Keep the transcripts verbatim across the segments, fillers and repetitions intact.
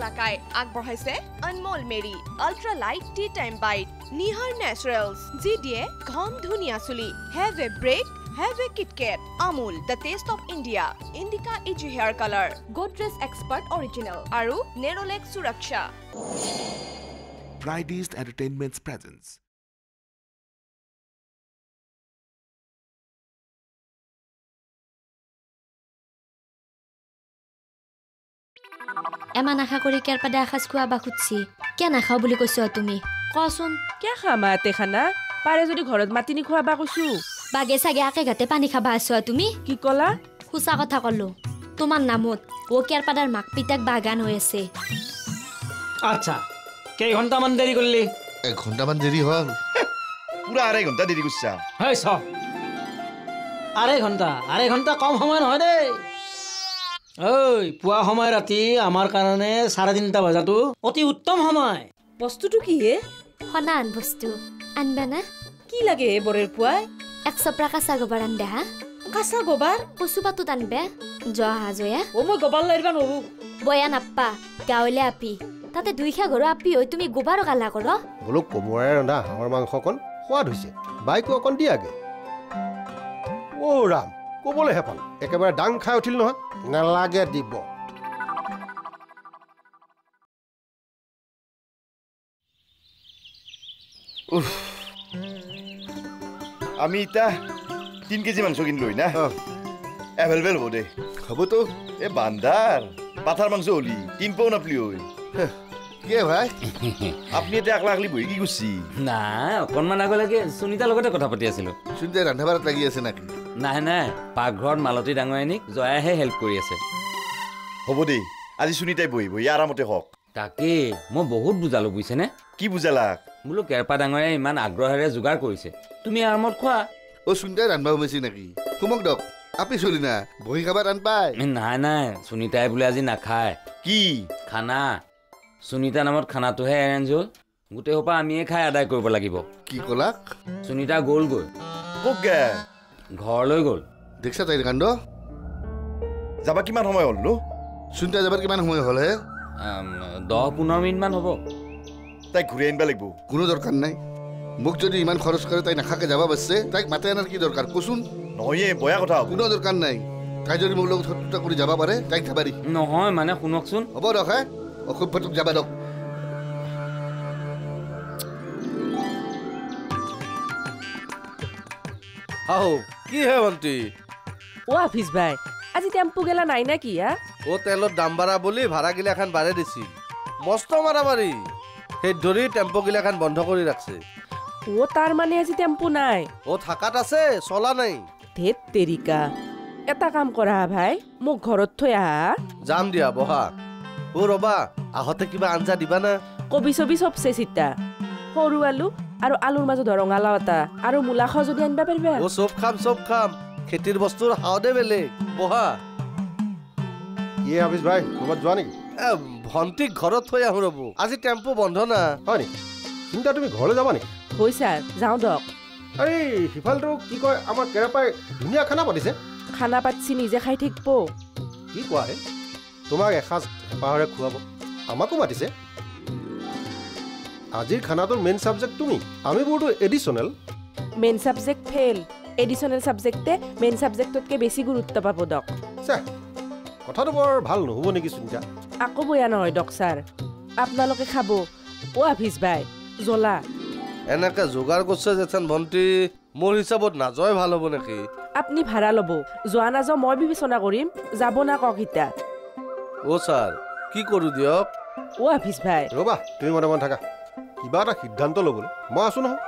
তাকাই আগবঢ়াইছে Anmol Marie ultra light tea time bite Nihar naturals যি দিয়ে ঘম ধুনীয়া চুলি have a break Have a Kit Kat. Amul, the taste of India. Indica Edgy Hair Color. Godrej Expert Original. Aru, Nerolac Suraksha. Pride East Entertainment's presence. এমা নাখা কৰি কেৰ পাদা এসাজ খোৱাবা খুটছি কিয় নাখাও বুলি কৈছো তুমি কচোন কিয় খামা তে খানা পাৰে যদি ঘৰত মাতি নি খোৱাবা কৈছো বাগে চাগে আকে ঘাটে পানী খাবা আছো তুমি কি কলা খুচা কথা কলো তোমাৰ নামত ও কেৰ পাদাৰ মাক পিতাক বাগান হৈ আছে আচ্ছা কেই ঘন্টা মান দেৰি কৰিলি এক ঘন্টা মান দেৰি হ'ল পুৰা আঢ়ৈ ঘন্টা দেৰি কৰিছা হয় চ আঢ়ৈ ঘন্টা আঢ়ৈ ঘন্টা কম সময় নহয় দেই ঐ পুৱা সময় ৰাতি আমাৰ কাৰণে চাৰে তিনিটা বজাটো অতি উত্তম সময় বস্তুটো কি হে হনান বস্তু আনবা না কি লাগে হে বৰেৰ পুৱাই এক চপ্ৰা কাঁচা গোবৰ আনবা হা কাঁচা গোবৰ কচু পাতত আনবা জহা জয়া ও মই গোবৰ লাৰিবা নৰো বয়া নাপ্পা গাঁৱলে আপি তাতে দুইখা ঘৰ আপি হৈ তুমি গোবৰ গালা কৰ বোলো কোমোৰাই ৰন্ধা হাঁহৰ মাংসকণ সোৱাদ হৈছে বাইকো অকণ দিয়াগে অ ৰাম ক'বলৈ হেপাল একেবাৰে ডাং খাই উঠিল নহয় নালাগে দিব আমি ইতা তিন কেজি মাংস কিনলো না এভেলেবল হব দে হ'ব তো এ বান্দার পাথার মাংস হলি তিন পাও নাপলি হই কে ভাই আপনি এটা একলা একলি বহি কি করছি নাই অকণমান আগলৈকে সুনিতাৰ লগতে কথা পাতি আছিলো সুনিতাই ৰন্ধা বাঢ়াত লাগি আছে নাকি নাই নাই পাকঘৰত মালতী ডাঙৰীয়ানীক জয়াহে হেল্প কৰি আছে হ'ব দে আজি সুনিতাই বহি বহি আৰামতে হওক তাকে মই বহুত বুজালো বুজিছেনে কি বুজালাক বোলো কেৰপা ডাঙৰীয়াই ইমান আগ্ৰহেৰে যোগাৰ কৰিছে তুমি আৰামত খোৱা অ সুনিতাই ৰান্ধবা সোমাইছি নাকি সোমক দক আপি চলি না বহি খাবা টান পাই নাই নাই সুনিতাই বোলে আজি নাখায় কি খানা সুনিতা নামত খানাটোহে এৰেঞ্জ হ'ল গোটেই সোপা আমিয়ে খাই আদায় কৰিব লাগিব কি কলাক সুনিতা গ'লগৈ ক'ত গে ঘৰলৈ গ'ল দেখছা তাইৰ কাণ্ড যাবা কিমান সময় হ'ল নো সুনিতা যাবাৰ কিমান সময় হ'ল হে দহ পোন্ধৰ মিনিটমান হ'ব তাইক ঘূৰি আনিব লাগিব কোনো দৰকাৰ নাই মোক যদি ইমান খৰচ কৰে তাই নাখাকে যাব পাৰছে তাইক মাতে আনাৰ কি দৰকাৰ কচোন নহয় বয়া কথা কোনো দৰকাৰ নাই তাই যদি মোৰ লগত শত্ৰুতা কৰি যাব পাৰে তাইক খাবাৰি নহয় মানে শুনকচোন হ'ব দক হে অসভ্যটোক যাবা দক আহো কি হে ভণ্টি ও আফিস ভাই আজি টেম্পু গেলা নাই না কি হা ও তেলৰ দাম বাঢ়া বুলি ভাড়া গিলা এখন বাঢ়াই দিছিল মস্ত মাৰামাৰি সেই ধৰি টেম্পু গিলা এখন বন্ধ কৰি ৰাখছে ও তাৰ মানে আজি টেম্পু নাই ও থাকাত আছে চলা নাই ধেত তেৰিকা এটা কাম কৰা ভাই মোক ঘৰত থৈ আহা যাম দিয়া বহা ও ৰবা আহতে কিবা আঞ্জা দিবা না কবি চবি চব চেচিতা সৰু আলু আৰু আলুৰ মাজত ৰঙালাও এটা আৰু মূলা খাও যদি আনিবা পাৰিবা ও চব খাম চব খাম খেতিৰ বস্তুৰ হাওদে বেলেগ বহা কি আফিস ভাই ক'ৰবাত যোৱা নেকি ভণ্টিক ঘৰত থৈ আহো ৰ'ব আজি টেম্পু বন্ধ না হয় নেকি চিন্তা তুমি ঘৰলৈ যাবা নেকি হৈ ছাৰ যাওঁ দক এই সিফালটো কি কয় আমাৰ কেৰাপাই ধুনীয়া খানা পাতিছে খানা পাতছি নিজে খাই থাকিব কি কোৱা হে তোমাক এসাঁজ হেঁপাহেৰে খুৱাব আমাকো মাতিছে আজিৰ খানাটোৰ মেইন ছাবজেক্ট তুমি আমি বোৰতো additional main subject fail additional ছাবজেক্টে মেইন ছাবজেক্টতকৈ বেছি গুৰুত্ব পাব দক চা কথাটো বৰ ভাল নহ'ব নেকি চিন্তা আকৌ বেয়া নহয় দক ছাৰ আপোনালোকে খাব অ আফিস ভাই জ্বলা এনেকে যোগাৰ কৰিছে যেন ভণ্টি মোৰ হিচাপত নাযায় ভাল হ'ব নেকি আপুনি ভাড়া ল'ব যোৱা নাযাওঁ মই বিবেচনা কৰিম যাব না কওক ইতা অ ছাৰ কি কৰোঁ দিয়ক অ আফিস ভাই ৰ'বা তুমি মনে মনে থাকা কিবা এটা সিদ্ধান্ত ল'বলৈ মই আছো নহয়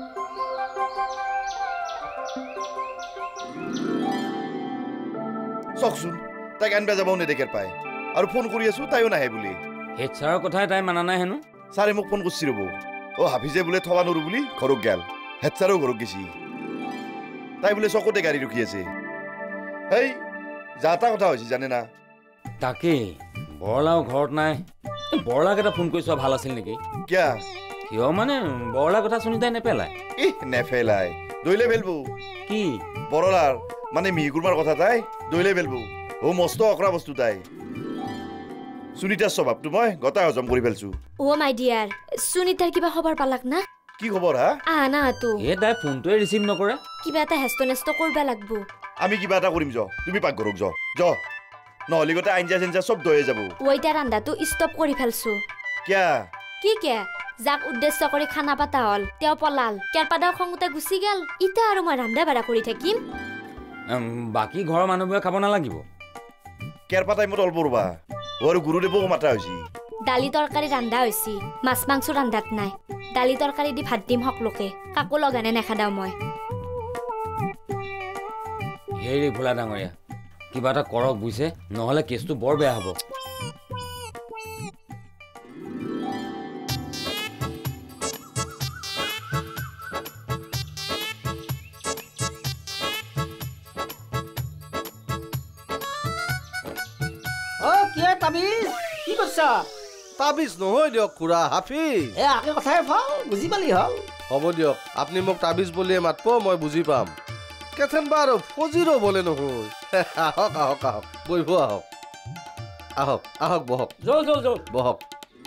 চকচোন তাইক আনিবা যাবও নেদেখেৰ পাই আৰু ফোন কৰি আছো তাইও নাহে বুলি হেড ছাৰৰ কথাই তাই মানা নাই হেনো ছাৰে মোক ফোন কৰিছি ৰ'ব অ হাফিজে বোলে থবা নৰো বুলি ঘৰত গেল হেড ছাৰেও ঘৰত গেছি তাই বোলে চকতে গাড়ী ৰখি আছে এই যা তা কথা হৈছে জানে না তাকেই বৰলাও ঘৰত নাই বৰলাক এটা ফোন কৰি চোৱা ভাল আছিল নেকি কিয়া কিয় মানে বৰলাৰ কথা সুনিতাই নেপেলায় ইহ নেপেলাই দৈলে বেলবো কি বৰলাৰ মানে মিহিকুৰমাৰ কথা তাই দৈলে বেলবো ও মস্ত অকৰা বস্তু তাই সুনিতাৰ স্বভাৱটো মই গতাই হজম কৰি পেলছো অ' মাই ডিয়াৰ সুনিতাৰ কিবা খবৰ পালাক না কি খবৰ হা আহা না তো এ তাই ফোনটোৱে ৰিচিভ নকৰে কিবা এটা হেষ্ট নেষ্ট কৰবা লাগব আমি কিবা এটা কৰিম য তুমি পাকঘৰক য য নহ'লে গোটেই আঞ্জা চেঞ্জা চব দয়ে যাব ওইটা ৰান্ধাটো ষ্টপ কৰি ফেলছো কিয়া কি কে যাক উদ্দেশ্য কৰি খানা পাতা হল তেওঁ পলাল কেৰপাদাৰ খঙতে গুচি গেল ইটা আৰু মই ৰান্ধা বাঢ়া কৰি থাকিম বাকী ঘৰৰ মানুহবোৰে খাব নালাগিব কেৰপা টাইমত অলপ ৰবা আৰু গুৰুদেৱকো মাতা হৈছে দালি তৰকাৰী ৰান্ধা হৈছে মাছ মাংস ৰান্ধাত নাই দালি তৰকাৰী দি ভাত দিম সকলোকে কাকো লগানে নেখাদাও মই হেৰি ভোলা ডাঙৰীয়া কিবা এটা কৰক বুজিছে নহ'লে কেছটো বৰ বেয়া হ'ব তাবিজ কি কৈছা তাবিজ নহয় দিয়ক খুৰা হাফিজ এ আকে কথাই ভাল বুজি পালি হল হ'ব দিয়ক আপুনি মোক তাবিজ বুলিয়ে মাতব মই বুজি পাম কেথেন বাৰ ফজিৰো বলে নহয় আহক আহক আহক বহিব আহক আহক আহক বহক জল জল জল বহক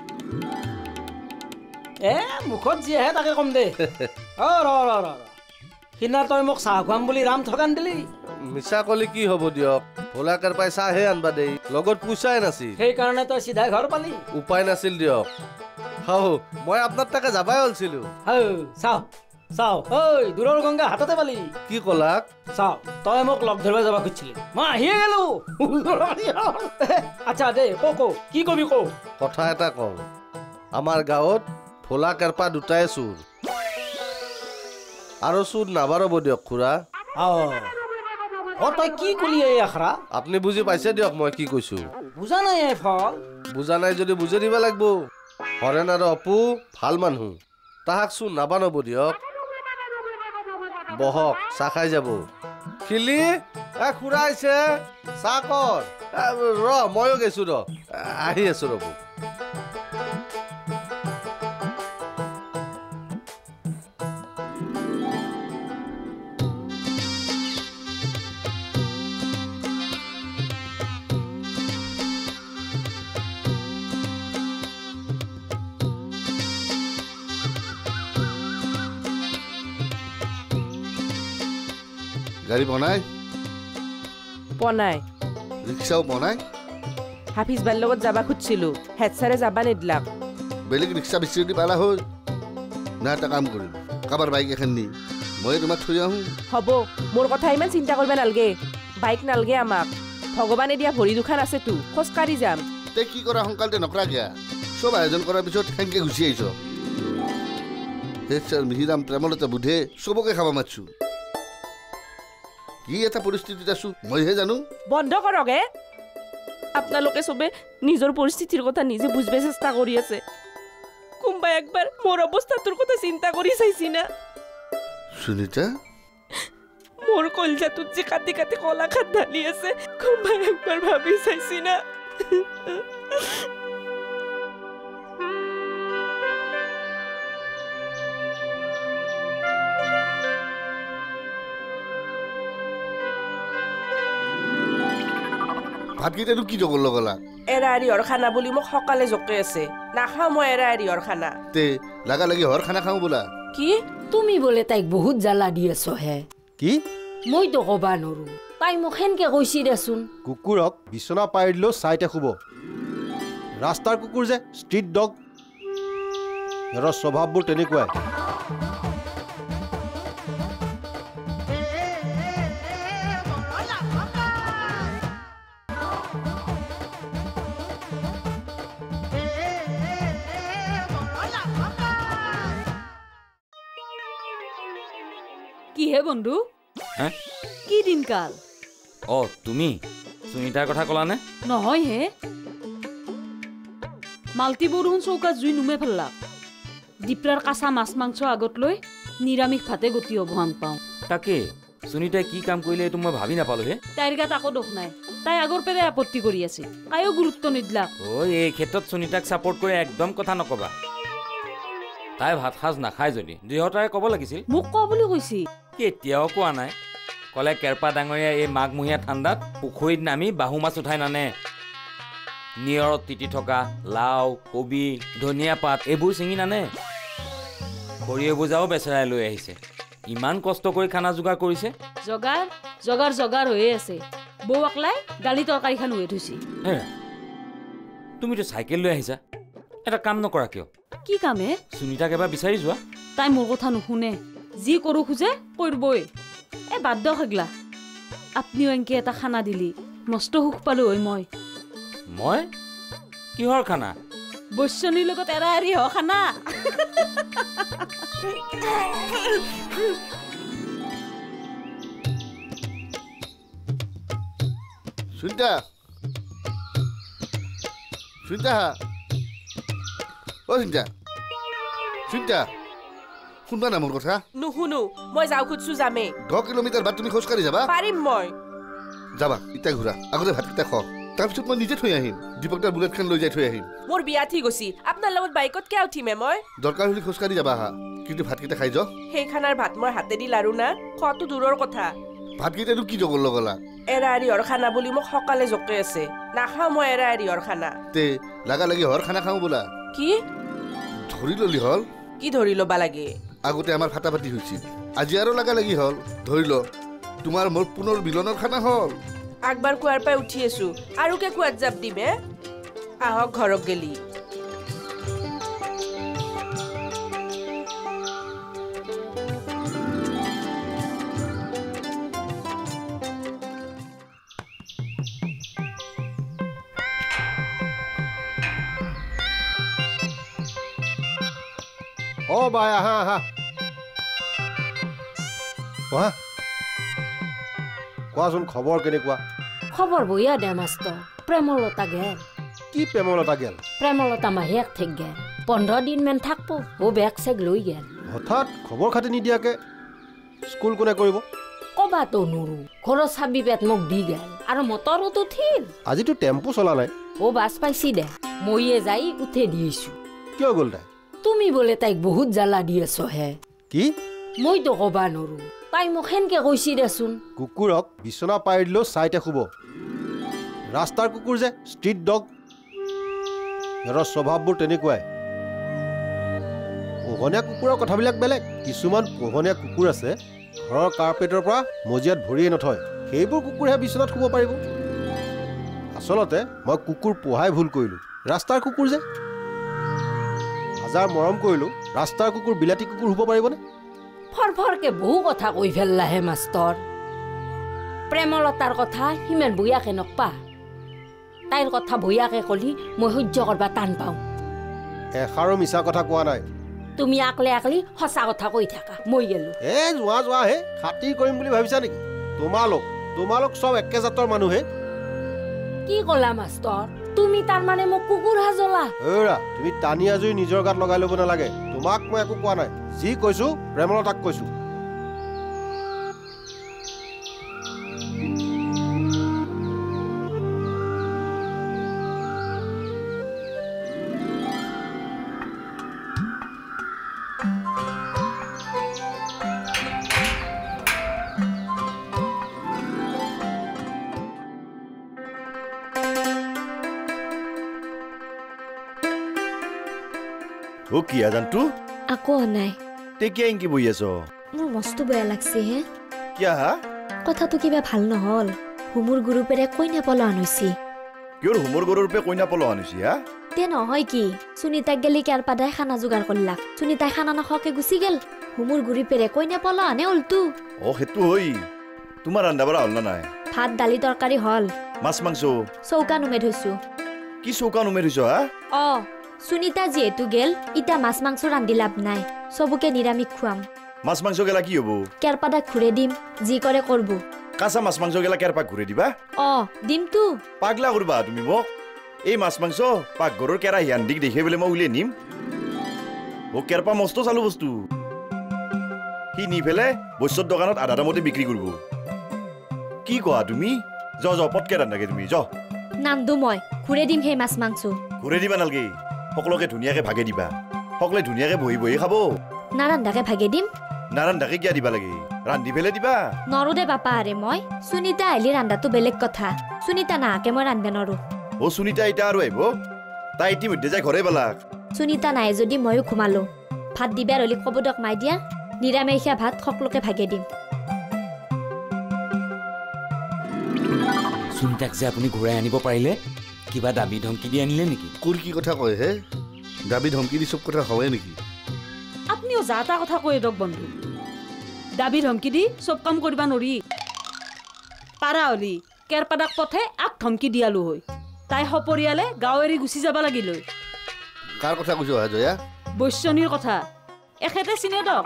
এ মুখত যি আহে তাকে কম দে অ ৰ ৰ ৰ সিদিনা তই মোক চাহ খুৱাম বুলি ৰাম ঠগান দিলি মিছা কলি কি হ'ব দিয়ক ভোলাকাৰ পাই চাহে আনবা দেই লগত পইচাই নাছিল সেইকাৰণে তই চিধাই ঘৰ পালি উপায় নাছিল দিয়ক হাও মই আপোনাৰ তাকে যাবাই হলছিলো হাও চাও চাও ঐ দূৰৰ গংগা হাততে পালি কি কলাক চাও তই মোক লগ ধৰিব যাব খুজিছিলি মই আহিয়ে গেলো আচ্ছা দে কো কো কি কবি কো কথা এটা কওঁ আমাৰ গাঁৱত ভোলা কেৰপা দুটাই চুৰ আৰু চুৰ নাবাৰব দিয়ক খুৰা অ তই কি কলি এই আখৰা আপুনি বুজি পাইছে দিয়ক মই কি কৈছো বুজা নাই এই ফল বুজা নাই যদি বুজি দিব লাগিব হৰেণ আৰু অপু ভাল মানুহ তাহাক চুৰ নাবানব দিয়ক বহক চাহ খাই যাব খিলি এ খুৰা আহিছে চাহ কৰ ৰ ময়ো গৈছো ৰ আহি আছো ৰব গাড়ী বনাই পনাই ৰিক্সাও বনাই হাফিজ বাৰ লগত যাবা খুজিছিলো হেড ছাৰে যাবা নিদিলাক বেলেগ ৰিক্সা বিচাৰি দি পালা হ'ল না এটা কাম কৰিম কাৰোবাৰ বাইক এখন নি মই তোমাক থৈ আহোঁ হ'ব মোৰ কথা ইমান চিন্তা কৰিব নালগে বাইক নালগে আমাক ভগৱানে দিয়া ভৰি দুখান আছেতো খোজকাঢ়ি যাম তে কি কৰা সোনকালতে নকৰা গিয়া চব আয়োজন কৰাৰ পিছত সেনেকে গুচি আহিছ হেড ছাৰ মিহিৰাম প্ৰেমলতা বুধে চবকে খাব মাতছো কি এটা পৰিস্থিতিত আছো মইহে জানো বন্ধ কৰকে আপোনালোকে চবে নিজৰ পৰিস্থিতিৰ কথা নিজে বুজিব চেষ্টা কৰি আছে কোনোবাই একবাৰ মোৰ অৱস্থাটোৰ কথা চিন্তা কৰি চাইছি না সুনিতা মোৰ কলজাটোত যে কাটি কাটি কলাখাত ঢালি আছে কোনোবাই একবাৰ ভাবি চাইছি না ভাতকেইটানো কি জগৰ লগালা এৰা এৰিহৰ খানা বুলি মোক সকালে জকে আছে নাখাওঁ মই এৰা এৰিহৰ খানা তে লাগা লাগি হৰ খানা খাওঁ বোলা কি তুমি বোলে তাইক বহুত জ্বালা দি আছ হে কি মইতো কবা নৰো তাই মোক সেনকে কৈছি দেচোন কুকুৰক বিচনা পাৰি দিলেও চাইতে শুব ৰাস্তাৰ কুকুৰ যে ষ্ট্ৰীট ডগ সিহঁতৰ স্বভাৱবোৰ তেনেকুৱাই কি হে বন্ধু কি দিনকাল অ তুমি সুনিতাৰ কথা কলানে নহয় হে মালতি বৰষুণ চৌকাত জুই নুমে ফেললা দীপৰাৰ কাঁচা মাছ মাংস আগত লৈ নিৰামিষ ভাতে গতি অভৱান পাওঁ তাকে সুনিতাই কি কাম কৰিলে এইটো মই ভাবি নাপালো হে তাইৰ গাত আকৌ দোষ নাই তাই আগৰ পেৰে আপত্তি কৰি আছে কায়ো গুৰুত্ব নিদিলা ঐ এই ক্ষেত্ৰত সুনিতাক ছাপোৰ্ট কৰি একদম কথা নকবা তাই ভাত সাজ নাখায় যদি দুয়োটাৰে ক'ব লাগিছিল মোক ক বুলি কৈছি কেতিয়াও কোৱা নাই কলে কেৰপা ডাঙৰীয়া এই মাঘমহীয়া ঠাণ্ডাত পুখুৰীত নামি বাহু মাছ উঠাই নানে নিয়ৰত তিতি থকা লাও কবি ধনিয়া পাত এইবোৰ চিঙি নানে খৰিয়ে বোজাও বেচেৰাই লৈ আহিছে ইমান কষ্ট কৰি খানা যোগাৰ কৰিছে জগাৰ জগাৰ জগাৰ হৈয়ে আছে বৌ আকলাই গালি তৰকাৰীখন হৈ থৈছি তুমিতো চাইকেল লৈ আহিছা এটা কাম নকৰা কিয় কি কামে সুনিতাক এবাৰ বিচাৰি যোৱা তাই মোৰ কথা নুশুনে যি কৰো খোজে কৰিবই এ বাদ দিয়ক সেইগলা আপনিও এনকে এটা খানা দিলি মস্ত সুখ পালো হয় মই মই কিহৰ খানা বৈশ্যনীৰ লগত এৰা এৰি হ খানা সুনিতা সুনিতা অ সুনিতা সুনিতা শুনবা না মোৰ কথা নুশুনো মই যাওঁ খুজছো যামে দহ কিলোমিটাৰ বাট তুমি খোজকাঢ়ি যাবা পাৰিম মই যাবা ইটা ঘূৰা আগতে ভাতকেইটা খ তাৰপিছত মই নিজে থৈ আহিম দীপকদাৰ বুলেটখন লৈ যাই থৈ আহিম মোৰ বিয়া ঠিক গৈছি আপোনাৰ লগত বাইকত কিয় উঠিমে মই দৰকাৰ হ'লে খোজকাঢ়ি যাবা হা কিন্তু ভাতকেইটা খাই যাওঁ সেই খানাৰ ভাত মই হাতেদি লাৰু না খোৱাটো দূৰৰ কথা ভাতকেইটানো কি জগৰ লগলা এৰা এৰিহৰ খানা বুলি মোক সকালে জকে আছে নাখাওঁ মই এৰা এৰিহৰ খানা তে লাগা লাগি হৰ খানা খাওঁ বোলা কি ধৰি ললি হল কি ধৰি ল'বা লাগে আগতে আমাৰ ফাটাফাটি হৈছিল আজি আৰু লাগা লাগি হল ধৰি ল তোমাৰ মোৰ পুনৰ মিলনৰ খানা হল আগবাৰ কুৱাৰ পাই উঠি আছো আৰু কে কুৱাত জাপ দিবে আহক ঘৰক গেলি অ বাই আহা আহা কোৱা কোৱাচোন খবৰ কেনেকুৱা খবৰ বঢ়িয়া দে মাষ্টৰ প্ৰেমলতা গেল কি প্ৰেমলতা গেল প্ৰেমলতা মাহিয়াক ঠিক গেল পোন্ধৰ দিন মান থাকব ও বেগ চেগ লৈ গেল হঠাৎ খবৰ খাতি নিদিয়াকে স্কুল কোনে কৰিব কবাতো নুৰু ঘৰৰ চাবি পেট মোক দি গেল আৰু মটৰত উঠিল আজিতো টেম্পু চলা নাই ও বাছ পাইছি দে মইয়ে যাই উঠে দিছো কিয় গ'ল তাই তুমি বোলে তাইক বহুত জ্বালা দি আছ হে কি মইতো কবা নৰো তাই মোক সেনকে কৈছি দেচোন কুকুৰক বিচনা পাৰি দিলেও চাইতে শুব ৰাস্তাৰ কুকুৰ যে ষ্ট্ৰীট ডগ সিহঁতৰ স্বভাৱবোৰ তেনেকুৱাই পোহনীয়া কুকুৰৰ কথাবিলাক বেলেগ কিছুমান পোহনীয়া কুকুৰ আছে ঘৰৰ কাৰ্পেটৰ পৰা মজিয়াত ভৰিয়ে নথয় সেইবোৰ কুকুৰহে বিচনাত শুব পাৰিব আচলতে মই কুকুৰ পোহাই ভুল কৰিলোঁ ৰাস্তাৰ কুকুৰ যে হাজাৰ মৰম কৰিলোঁ ৰাস্তাৰ কুকুৰ বিলাতী কুকুৰ হ'ব পাৰিবনে ফৰফৰকে বহু কথা কৈ ফেললাহে মাষ্টৰ প্ৰেমলতাৰ কথা সিমান বঢ়িয়াকে নকপা তাইৰ কথা বঢ়িয়াকে কলি মই সহ্য কৰবা টান পাওঁ এষাৰো মিছা কথা কোৱা নাই তুমি আকলে আকলি সঁচা কথা কৈ থাকা মই গেলো এ যোৱা যোৱা হে খাতিৰ কৰিম বুলি ভাবিছা নেকি তোমালোক তোমালোক চব একে জাতৰ মানুহে কি কলা মাষ্টৰ তুমি তাৰ মানে মোক কুকুৰ হাজলা ঐৰা তুমি টানি আজৰি নিজৰ গাত লগাই ল'ব নালাগে তোমাক মই একো কোৱা নাই যি কৈছো প্ৰেমলতাক কৈছো ও কি আজানটো আকৌ নাই তে কি আইন কি বহি আছ মোৰ মস্ত বেয়া লাগছে হে কিয়া হা কথাটো কিবা ভাল নহল হুমুৰ গ্ৰুপেৰে কইনা পলান হৈছি কিয়ৰ হুমুৰ গৰুৰপে কইনা পলান হৈছি হা তে নহয় কি সুনিতাক গেলি কেৰ পাদাই খানা যোগাৰ কৰলাক সুনিতাই খানা নাখকে গুচি গেল হুমুৰ গ্ৰুপেৰে কইনা পলানে উল্টু ও হেতু হই তোমাৰ ৰান্ধা বঢ়া হল না নাই ভাত দালি তৰকাৰী হল মাছ মাংস চৌকা নুমে থৈছো কি চৌকা নুমে থৈছ হা অ সুনিতা যিহেতু গেল ইটা মাছ মাংস ৰান্ধি লাভ নাই সবকে নিৰামিষ খুৱাম মাছ মাংস গেলা কি হব কেৰপাদা ঘুৰে দিম যি কৰে কৰব কাঁচা মাছ মাংস গেলা কেৰপা ঘুৰে দিবা অ দিম তো পাগলা কৰবা তুমি মোক এই মাছ মাংস পাকঘৰৰ কেৰা হিয়ান্দিক দেখে বোলে মই উলিয়াই নিম ও কেৰপা মস্ত চালু বস্তু সি নি ফেলে বস্যৰ দোকানত আধা দামতে বিক্ৰী কৰিব কি কোৱা তুমি য য পটকে ৰান্ধাগে তুমি য নান্দু মই ঘুৰে দিম সেই মাছ মাংস ঘুৰে দিবা নালগে সকলোকে ধুনীয়াকে ভাগে দিবা সকলোৱে ধুনীয়াকে বহি বহি খাব নাৰান্ধাকে ভাগে দিম নাৰান্ধাকে কিয় দিবা লাগে ৰান্ধি ফেলে দিবা নৰো দে বাপা আৰে মই সুনিতা আহিলে ৰান্ধাটো বেলেগ কথা সুনিতা নাহাকে মই ৰান্ধবে নৰো ও সুনিতা এটা আৰু আহিব তাই ইতিমধ্যে যাই ঘৰে পেলাক সুনিতা নাই যদি ময়ো ঘুমালো ভাত দিবাৰ হলি ক'ব দক মাই দিয়া নিৰামিষা ভাত সকলোকে ভাগে দিম সুনিতাক যে আপুনি ঘূৰাই আনিব পাৰিলে কিবা দাবী ধমকি দি আনিলে নেকি কোৰ কি কথা কয় হে দাবী ধমকি দি চব কথা হয় নেকি আপনিও যা তা কথা কৈ দক বন্ধু দাবী ধমকি দি চব কাম কৰিবা নৰি পাৰা হলি কেৰপাদাক পথে আক ধমকি দিয়ালো হয় তাই সপৰিয়ালে গাঁও এৰি গুচি যাব লাগিল কাৰ কথা কৈছো হা জয়া বৈশ্যনীৰ কথা এখেতে চিনে দক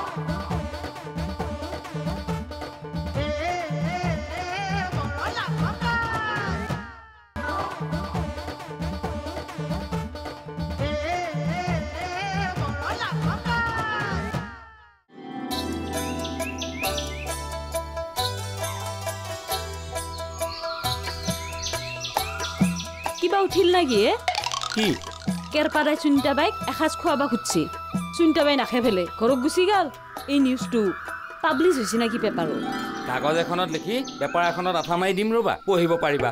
কিবা উঠিল নাকি কি কেৰপাদাই সুনিতা বাইক এসাঁজ খোৱাবা খুজছি সুনিতা বাই নাখে ফেলে ঘৰত গুচি গ'ল এই নিউজটো পাব্লিছ হৈছে নাকি পেপাৰত কাগজ এখনত লিখি পেপাৰ এখনত আঠা মাৰি দিম ৰ'বা পঢ়িব পাৰিবা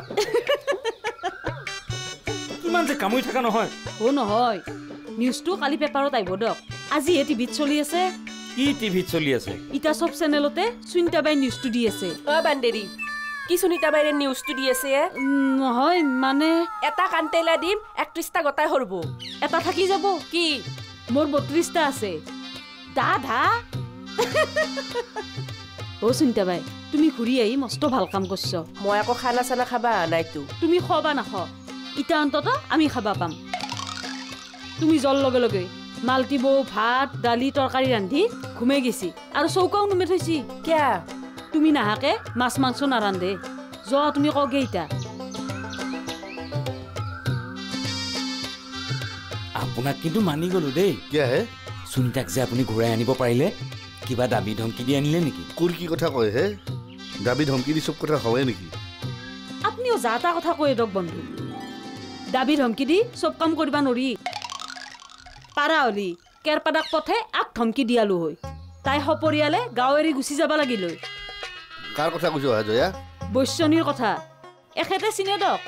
কিমান যে কামুৰি থকা নহয় অ' নহয় নিউজটো কালি পেপাৰত আহিব দক আজিহে টিভিত চলি আছে কি টিভিত চলি আছে ইটা চব চেনেলতে সুনিতা বাই নিউজটো দি আছে অ বান্দেৰি কি সুনিতা বাইৰে নিউজটো দি আছে নহয় মানে এটা কান্তেলা দিম একত্ৰিশটা গতাই হৰব এটা থাকি যাব কি মোৰ বত্ৰিশটা আছে দা ধা অ সুনিতা বাই তুমি ঘূৰি আহি মস্ত ভাল কাম কৰছ মই আকৌ খানা চানা খাবা নাইতো তুমি খোৱা নাখ ইটা অন্তত আমি খাবা পাম তুমি জল লগে লগে মালটি বৌ ভাত দালি তৰকাৰী ৰান্ধি ঘুমাই গেছি আৰু চৌকাও নুমে থৈছি কিয়া তুমি নাহাকে মাছ মাংস নাৰান্ধে যোৱা তুমি কগে ইটা আপোনাক কিন্তু মানি গলো দেই কিয়া হে সুনিতাক যে আপুনি ঘূৰাই আনিব পাৰিলে কিবা দাবী ধমকি দি আনিলে নেকি কোৰ কি কথা কয় হে দাবী ধমকি দি চব কথা হয় নেকি আপনিও যা তা কথা কৈ দক বন্ধু দাবী ধমকি দি চব কাম কৰিবা নৰি পাৰা হলি কেৰপাদাক পথে আক ধমকি দিয়ালো হয় তাই সপৰিয়ালে গাঁও এৰি গুচি যাব লাগিল কাৰ কথা কৈছো হা জয়া বৈশ্যনীৰ কথা এখেতে চিনে দক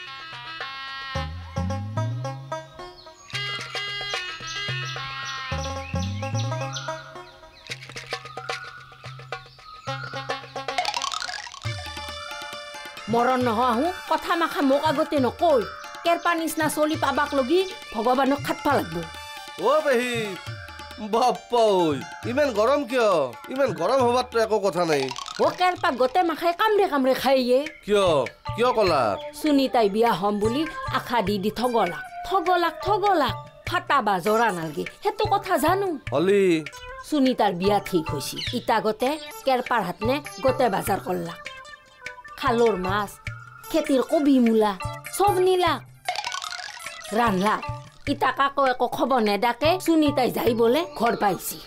মৰণ নহয় আহোঁ কথা মাখা মোক আগতে নকৈ কেৰপা নিচিনা চলি পাবাক লগি ভগৱানক খাটপা লাগব অ পেহী বাপ্পা ঐ ইমান গৰম কিয় ইমান গৰম হবাৰতো একো কথা নাই অ কেৰপা গোটেই মাখাই কামৰে কামৰে খাইয়ে কিয় কিয় কলা সুনিতাই বিয়া হম বুলি আশা দি দি ঠগলাক ঠগলাক ঠগলাক ফাটা বা জৰা নালগে সেইটো কথা জানো হলি সুনিতাৰ বিয়া ঠিক হৈছি ইটা গোটে কেৰপাৰ হাতনে গোটে বাজাৰ কৰলাক খালৰ মাছ খেতিৰ কবি মূলা চব নিলাক ৰান্ধাক ইটা কাকো একো খবৰ নেদাকে সুনিতাই যাই বোলে ঘৰ পাইছি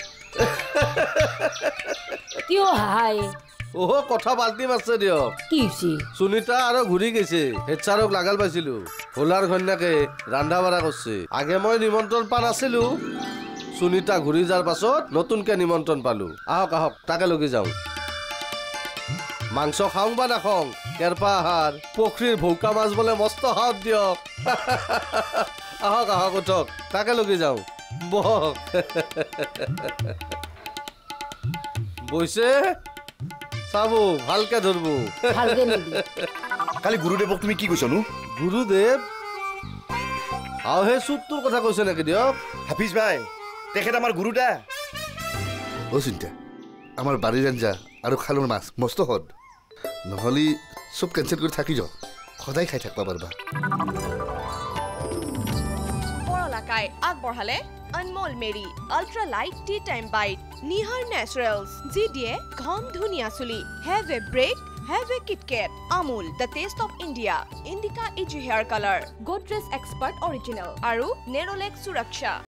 কিয় হাই অ কথা পাল্টি মাছে দিয়ক কি হৈছে সুনিতা আৰু ঘূৰি গৈছে হেড ছাৰক লাগাল পাইছিলো ভোলাৰ ঘন্যাকে ৰান্ধা বাঢ়া কৰিছে আগে মই নিমন্ত্ৰণ পা নাছিলো সুনিতা ঘূৰি যোৱাৰ পাছত নতুনকে নিমন্ত্ৰণ পালো আহক আহক তাকে লগি যাওঁ মাংস খাওঁ বা নাখাওঁ কেৰপা আহাৰ পুখুৰীৰ ভৌকা মাছ বোলে মস্ত হাত দিয়ক আহক আহক উঠক তাকে লগি যাওঁ বহক বৈছে চাবো ভালকে ধৰবো কালি গুৰুদেৱক তুমি কি কৈছনো গুৰুদেৱ আও হে চুটটোৰ কথা কৈছে নেকি দিয়ক হাফিজ ভাই তেখেত আমাৰ গুৰুদা অ চিন্তা আমাৰ বাৰীৰ আঞ্জা আৰু খালৰ মাছ মস্ত সদ নহ'লে চব কেঞ্চেল কৰি থাকি যাওক সদায় খাই থাকিব পাৰিবা পৰলাকাই আগবঢ়ালে Anmol Marie ultra light tea time bite Nihar naturals যি দিয়ে ঘম ধুনীয়া চুলি have a break have a KitKat Amul the taste of India Indica easy hair colour Godrej expert original আৰু নেৰলেক সুৰক্ষা